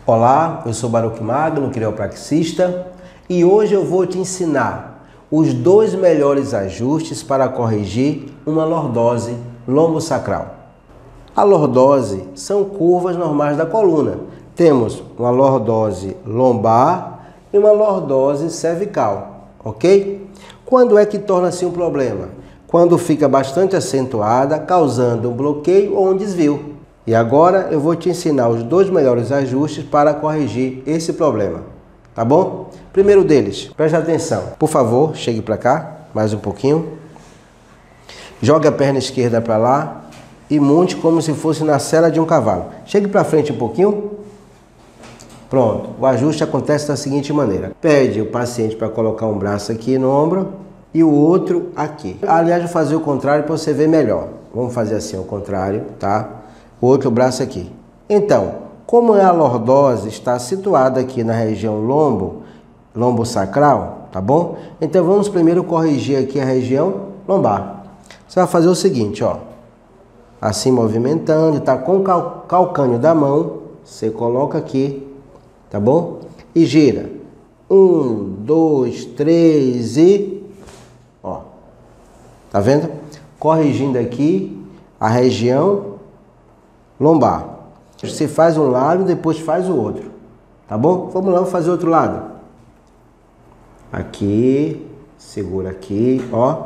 Olá, eu sou Baruch Magno, quiropraxista, e hoje eu vou te ensinar os 2 melhores ajustes para corrigir uma lordose lombosacral. A lordose são curvas normais da coluna. Temos uma lordose lombar e uma lordose cervical, ok? Quando é que torna-se um problema? Quando fica bastante acentuada, causando um bloqueio ou um desvio. E agora eu vou te ensinar os 2 melhores ajustes para corrigir esse problema, tá bom? Primeiro deles, preste atenção. Por favor, chegue para cá, mais um pouquinho. Jogue a perna esquerda para lá e monte como se fosse na sela de um cavalo. Chegue para frente um pouquinho. Pronto, o ajuste acontece da seguinte maneira. Pede o paciente para colocar um braço aqui no ombro e o outro aqui. Aliás, vou fazer o contrário para você ver melhor. Vamos fazer assim, o contrário, tá? O outro braço aqui. Então, como a lordose está situada aqui na região lombosacral, tá bom? Então vamos primeiro corrigir aqui a região lombar. Você vai fazer o seguinte, ó. Assim movimentando, tá com o calcânio da mão, você coloca aqui, tá bom? E gira. 1, 2, 3 e... ó. Tá vendo? Corrigindo aqui a região lombar. Você faz um lado, depois faz o outro. Tá bom? Vamos lá, vamos fazer o outro lado. Aqui, segura aqui, ó.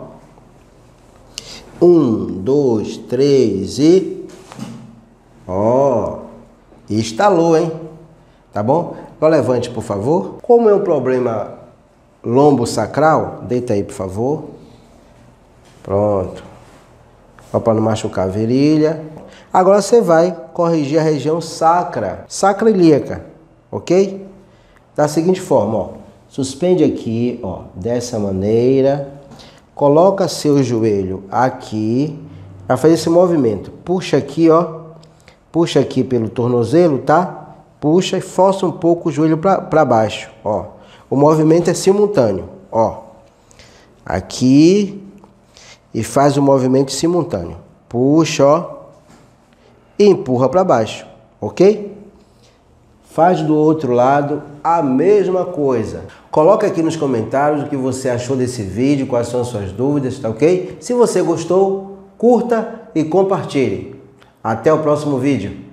1, 2, 3 e... ó. E estalou, hein? Tá bom? Agora levante, por favor. Como é um problema lombosacral, deita aí, por favor. Pronto. Só para não machucar a virilha. Agora você vai corrigir a região sacroiliaca, ok? Da seguinte forma, ó. Suspende aqui, ó, dessa maneira. Coloca seu joelho aqui. Vai fazer esse movimento. Puxa aqui, ó. Puxa aqui pelo tornozelo, tá? Puxa e força um pouco o joelho para baixo, ó. O movimento é simultâneo, ó. Aqui e faz o movimento simultâneo. Puxa, ó. E empurra para baixo, ok? Faz do outro lado a mesma coisa. Coloca aqui nos comentários o que você achou desse vídeo, quais são as suas dúvidas, tá ok? Se você gostou, curta e compartilhe. Até o próximo vídeo.